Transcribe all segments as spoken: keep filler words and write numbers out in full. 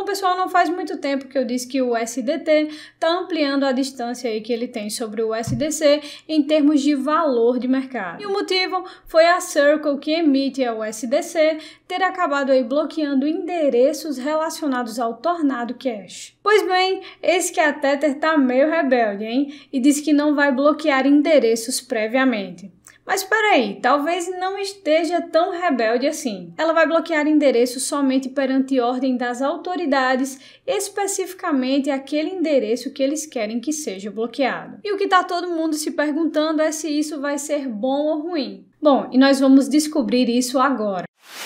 pessoal, não faz muito tempo que eu disse que o U S D T está ampliando a distância aí que ele tem sobre o U S D C em termos de valor de mercado. E o motivo foi a Circle, que emite a U S D C, ter acabado aí bloqueando endereços relacionados ao Tornado Cash. Pois bem, eis que a Tether tá meio rebelde, hein? E diz que não vai bloquear endereços previamente. Mas peraí, talvez não esteja tão rebelde assim. Ela vai bloquear endereços somente perante ordem das autoridades, especificamente aquele endereço que eles querem que seja bloqueado. E o que tá todo mundo se perguntando é se isso vai ser bom ou ruim. Bom, e nós vamos descobrir isso agora.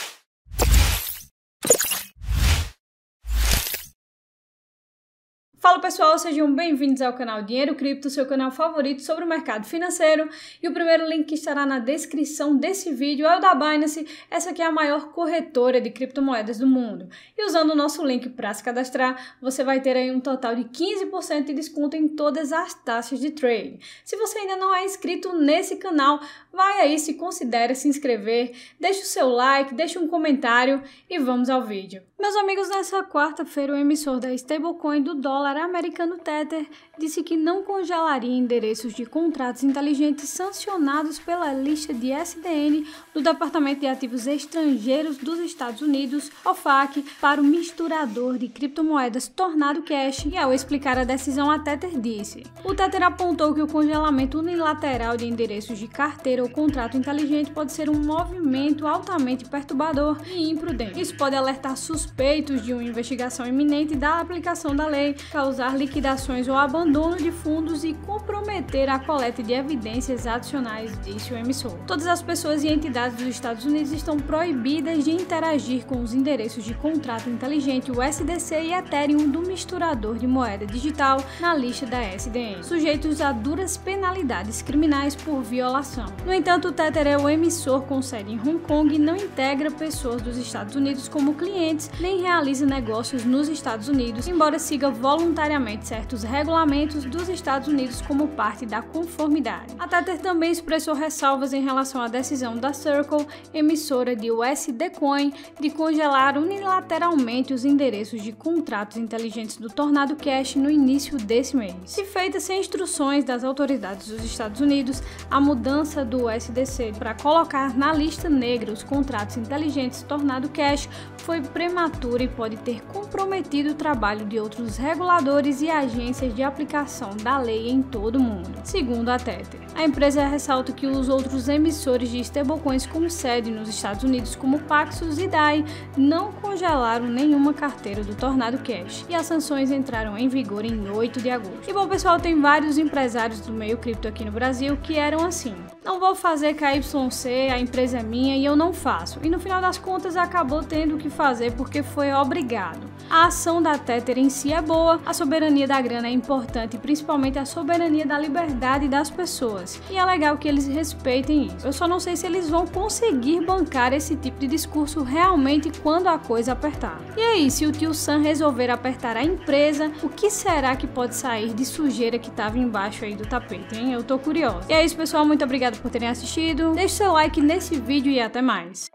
Fala pessoal, sejam bem-vindos ao canal Dinheiro Cripto, seu canal favorito sobre o mercado financeiro. E o primeiro link que estará na descrição desse vídeo é o da Binance. Essa aqui é a maior corretora de criptomoedas do mundo. E usando o nosso link para se cadastrar, você vai ter aí um total de quinze por cento de desconto em todas as taxas de trade. Se você ainda não é inscrito nesse canal, vai aí, se considere se inscrever, deixa o seu like, deixa um comentário e vamos ao vídeo. Meus amigos, nessa quarta-feira o emissor da stablecoin do dólar americano Tether disse que não congelaria endereços de contratos inteligentes sancionados pela lista de S D N do Departamento de Ativos Estrangeiros dos Estados Unidos, O F A C, para o misturador de criptomoedas Tornado Cash. E ao explicar a decisão, a Tether disse: o Tether apontou que o congelamento unilateral de endereços de carteira ou contrato inteligente pode ser um movimento altamente perturbador e imprudente. Isso pode alertar suspeitos de uma investigação iminente da aplicação da lei, causar liquidações ou abandono de fundos e comprometer a coleta de evidências adicionais, disse o emissor. Todas as pessoas e entidades dos Estados Unidos estão proibidas de interagir com os endereços de contrato inteligente U S D C e Ethereum do misturador de moeda digital na lista da S D N, sujeitos a duras penalidades criminais por violação. No entanto, o Tether é o emissor com sede em Hong Kong e não integra pessoas dos Estados Unidos como clientes nem realiza negócios nos Estados Unidos, embora siga voluntariamente certos regulamentos dos Estados Unidos como parte da conformidade. A Tether também expressou ressalvas em relação à decisão da Circle, emissora de U S D Coin, de congelar unilateralmente os endereços de contratos inteligentes do Tornado Cash no início desse mês. Se feita sem instruções das autoridades dos Estados Unidos, a mudança do U S D C para colocar na lista negra os contratos inteligentes Tornado Cash foi prematura e pode ter comprometido o trabalho de outros reguladores e agências de aplicação da lei em todo o mundo, segundo a Tether. A empresa ressalta que os outros emissores de stablecoins com sede nos Estados Unidos, como Paxos e D A I, não congelaram nenhuma carteira do Tornado Cash e as sanções entraram em vigor em oito de agosto. E bom pessoal, tem vários empresários do meio cripto aqui no Brasil que eram assim: não vou fazer K Y C, a empresa é minha e eu não faço. E no final das contas acabou tendo que fazer porque foi obrigado. A ação da Tether em si é boa, a soberania da grana é importante, principalmente a soberania da liberdade das pessoas. E é legal que eles respeitem isso. Eu só não sei se eles vão conseguir bancar esse tipo de discurso realmente quando a coisa apertar. E aí, se o tio Sam resolver apertar a empresa, o que será que pode sair de sujeira que estava embaixo aí do tapete, hein? Eu tô curiosa. E é isso pessoal, muito obrigada por terem assistido. Deixe seu like nesse vídeo e até mais.